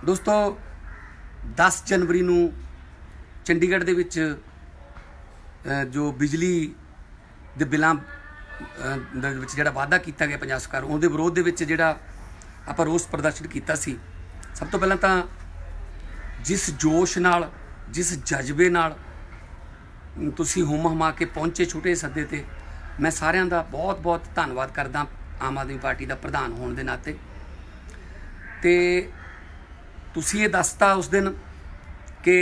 दोस्तों 10 जनवरी नूं चंडीगढ़ दे विच जो बिजली दे बिलां दे विच जिहड़ा वादा कीता गया पंजाब सरकार उहदे विरोध दे विच जिहड़ा आपां रोस प्रदर्शन कीता सी। सब तो पहलां तां जिस जोश नाल जिस जज्बे नाल तुसीं हुम हुमा के पहुंचे छोटे सद्दे ते मैं सारिआं दा बहुत बहुत धन्नवाद करदा आम आदमी पार्टी दा प्रधान होने दे नाते। ते तुसीं ये दसता उस दिन कि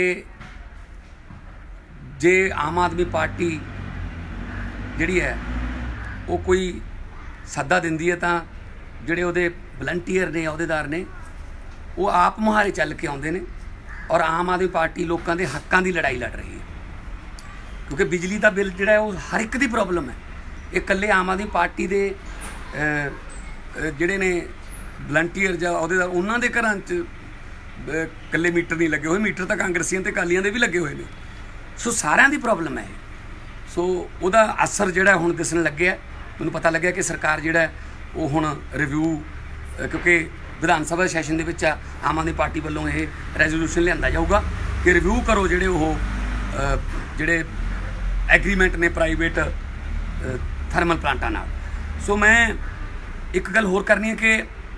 जे आम आदमी पार्टी जिहड़ी है वो कोई सद्दा दिंदी है तां जिहड़े उहदे वलंटीयर ने अहुदेदार ने वो आप मुहारे चल के आउंदे ने और आम आदमी पार्टी लोगों के हकों की लड़ाई लड़ रही है। क्योंकि बिजली का बिल जिहड़ा है वो हर एक की प्रॉब्लम है। ये कल्ले आम आदमी पार्टी के जिहड़े ने वलंटीयर जां अहुदेदार उन्हां दे घरां च कल्ले मीटर नहीं लगे हुए, मीटर तो कांग्रसियों ते अकालियां दे भी लगे हुए हैं। सो सारिਆਂ ਦੀ प्रॉब्लम है। सो ਉਹਦਾ असर ਜਿਹੜਾ ਹੁਣ ਦਿਸਣ ਲੱਗਿਆ। ਮੈਨੂੰ पता लगे कि सरकार ਜਿਹੜਾ वो ਹੁਣ रिव्यू क्योंकि विधान सभा सैशन ਦੇ ਵਿੱਚ आम आदमी पार्टी ਵੱਲੋਂ ਇਹ ਰੈਜ਼ੋਲੂਸ਼ਨ ਲਿਆਂਦਾ ਜਾਊਗਾ कि रिव्यू करो ਜਿਹੜੇ ਉਹ ਜਿਹੜੇ एग्रीमेंट ने प्राइवेट थर्मल प्लांटां नाल। सो मैं एक गल होर करनी है कि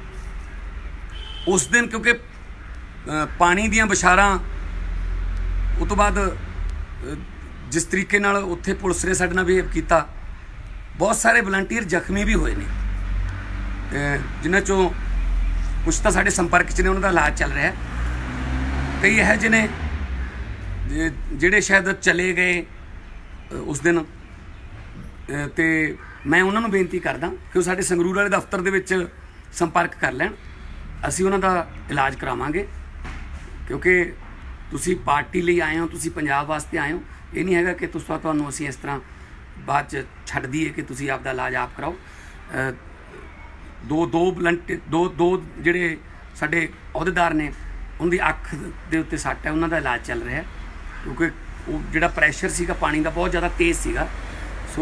उस दिन क्योंकि पानी दियां बशारां उस तो बाद जिस तरीके नाल उत्थे पुलिस ने साडे नाल बिहेव कीता बहुत सारे वलंटीयर जख्मी भी होए ने, जिन्हां चों कुछ तो साडे संपर्क च ने, उन्हां दा इलाज चल रहा है। कई इहो जिहे ने जिहड़े शायद चले गए उस दिन, ते मैं उन्हां नूं बेनती करदा कि साडे संगरूर वाले दफ्तर दे विच संपर्क कर लैण, असीं उन्हां दा इलाज करावांगे। क्योंकि तुसीं पार्टी लई आए हो, तुसीं पंजाब वास्ते आए हो, ये नहीं हैगा कि तुहानूं असीं इस तरह बाद च छड्ड दईए कि तुसीं आपदा इलाज आप कराओ। दो जिहड़े साडे अहुदेदार ने उन्हां दी अख दे उत्ते सੱਟ है, उन्हां दा इलाज चल रहा है। क्योंकि वो जिहड़ा प्रैशर सीगा पानी का बहुत ज़्यादा तेज़ सीगा। सो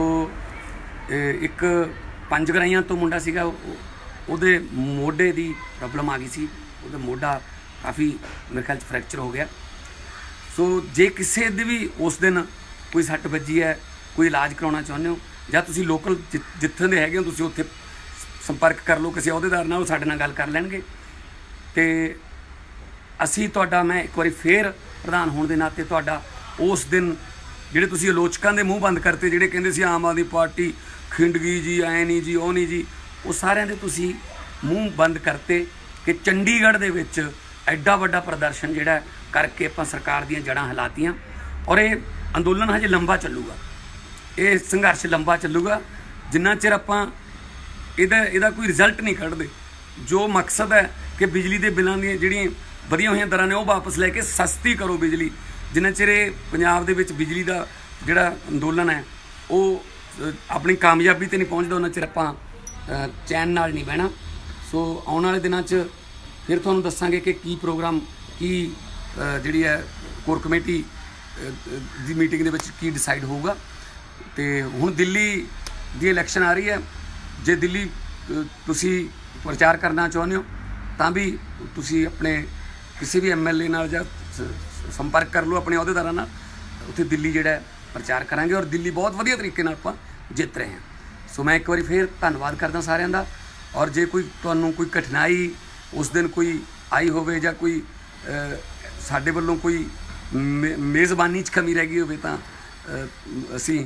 एक 5 गराइयां तो मुंडा सीगा, ਉਹਦੇ ਮੋਢੇ ਦੀ प्रॉब्लम आ गई सी, ਉਹਦਾ ਮੋਢਾ काफ़ी मेरे ख्याल फ्रैक्चर हो गया। सो जे किसी दे भी उस दिन कोई सੱਟ ਵੱਜੀ है, कोई इलाज कराना चाਹੁੰਦੇ हो ਜਾਂ ਤੁਸੀਂ लोकल जिथे ਦੇ ਹੈਗੇ ਹੋ ਤੁਸੀਂ ਉੱਥੇ संपर्क कर लो किसी अहुदेदार नाल, ਉਹ ਸਾਡੇ ਨਾਲ ਗੱਲ कर ਲੈਣਗੇ। ਤੇ ਅਸੀਂ ਤੁਹਾਡਾ मैं एक बार फिर प्रधान होने के नाते ਤੁਹਾਡਾ उस दिन ਜਿਹੜੇ ਤੁਸੀਂ ਆਲੋਚਕਾਂ ਦੇ ਮੂੰਹ ਬੰਦ ਕਰਤੇ, ਜਿਹੜੇ ਕਹਿੰਦੇ ਸੀ ਆਮ ਆਦਮੀ ਪਾਰਟੀ ਖਿੰਡ ਗਈ ਜੀ, ਐ ਨਹੀਂ ਜੀ, ਉਹ ਨਹੀਂ ਜੀ, ਉਹ ਸਾਰਿਆਂ ਦੇ ਤੁਸੀਂ ਮੂੰਹ ਬੰਦ ਕਰਤੇ ਕਿ ਚੰਡੀਗੜ੍ਹ ਦੇ ਵਿੱਚ ਐਡਾ ਵੱਡਾ ਪ੍ਰਦਰਸ਼ਨ ਜਿਹੜਾ ਕਰਕੇ ਆਪਾਂ ਸਰਕਾਰ ਦੀਆਂ ਜੜ੍ਹਾਂ ਹਿਲਾਤੀਆਂ। ਔਰ ਇਹ ਅੰਦੋਲਨ ਹਜੇ ਲੰਬਾ ਚੱਲੂਗਾ, ਇਹ ਸੰਘਰਸ਼ ਲੰਬਾ ਚੱਲੂਗਾ ਜਿੰਨਾ ਚਿਰ ਆਪਾਂ ਇਹਦਾ ਕੋਈ ਰਿਜ਼ਲਟ ਨਹੀਂ ਕੱਢਦੇ। ਜੋ ਮਕਸਦ ਹੈ ਕਿ ਬਿਜਲੀ ਦੇ ਬਿੱਲਾਂ ਦੀਆਂ ਜਿਹੜੀਆਂ ਵਧੀਆਂ ਹੋਈਆਂ ਦਰਾਂ ਨੇ ਉਹ ਵਾਪਸ ਲੈ ਕੇ ਸਸਤੀ ਕਰੋ ਬਿਜਲੀ, ਜਿੰਨਾ ਚਿਰ ਇਹ ਪੰਜਾਬ ਦੇ ਵਿੱਚ ਬਿਜਲੀ ਦਾ ਜਿਹੜਾ ਅੰਦੋਲਨ ਹੈ ਉਹ ਆਪਣੀ ਕਾਮਯਾਬੀ 'ਤੇ ਨਹੀਂ ਪਹੁੰਚਦਾ, ਉਹਨਾਂ ਚਿਰ ਆਪਾਂ ਚੈਨ ਨਾਲ ਨਹੀਂ ਬਹਿਣਾ। ਸੋ ਆਉਣ ਵਾਲੇ ਦਿਨਾਂ 'ਚ ਫਿਰ ਤੁਹਾਨੂੰ ਦੱਸਾਂਗੇ ਕਿ ਕੀ ਪ੍ਰੋਗਰਾਮ ਕੀ ਜਿਹੜੀ ਹੈ ਕੋਰ ਕਮੇਟੀ ਦੀ ਮੀਟਿੰਗ ਦੇ ਵਿੱਚ ਕੀ ਡਿਸਾਈਡ ਹੋਊਗਾ। ਤੇ ਹੁਣ ਦਿੱਲੀ ਦੀ ਇਲੈਕਸ਼ਨ ਆ ਰਹੀ ਹੈ, ਜੇ ਦਿੱਲੀ ਤੁਸੀਂ ਪ੍ਰਚਾਰ ਕਰਨਾ ਚਾਹੁੰਦੇ ਹੋ ਤਾਂ ਵੀ ਤੁਸੀਂ ਆਪਣੇ ਕਿਸੇ ਵੀ MLA ਨਾਲ ਜਾਂ संपर्क कर लो अपने अहुदेदारां नाल, उत्थे दिल्ली जिहड़ा प्रचार करांगे और दिल्ली बहुत वधिया तरीके नाल आपां जित रहे हैं। सो मैं एक बार फिर धन्नवाद करदा सारिआं दा। और जे कोई तुहानूं कोई कठिनाई उस दिन कोई आई होवे जां कोई साडे वल्लों कोई मेज़बानी च कमी रह गई होवे तां असीं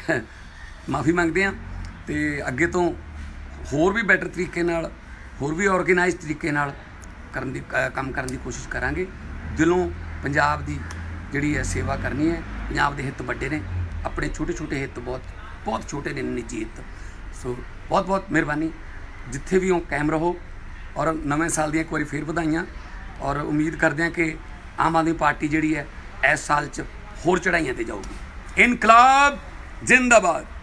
माफ़ी मंगदे हां ते अगे तो होर भी बैटर तरीके नाल, होर भी ऑर्गेनाइज तरीके नाल काम करन दी कोशिश करांगे। दिलों पंजाब की जिहड़ी है सेवा करनी है। पंजाब के हित वड्डे ने, अपने छोटे छोटे हित बहुत छोटे ने, निजी हित। सो बहुत बहुत मेहरबानी, जिथे भी हो कायम रहो। और नवें साल दी एक बार फिर बधाइयां और उम्मीद करते हैं कि आम आदमी पार्टी जिहड़ी है इस साल च होर चढ़ाइयां ते जाऊगी। इनकलाब जिंदाबाद।